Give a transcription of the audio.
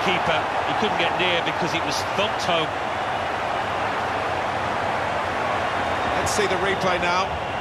keeper. He couldn't get near because it was thumped home. Let's see the replay now.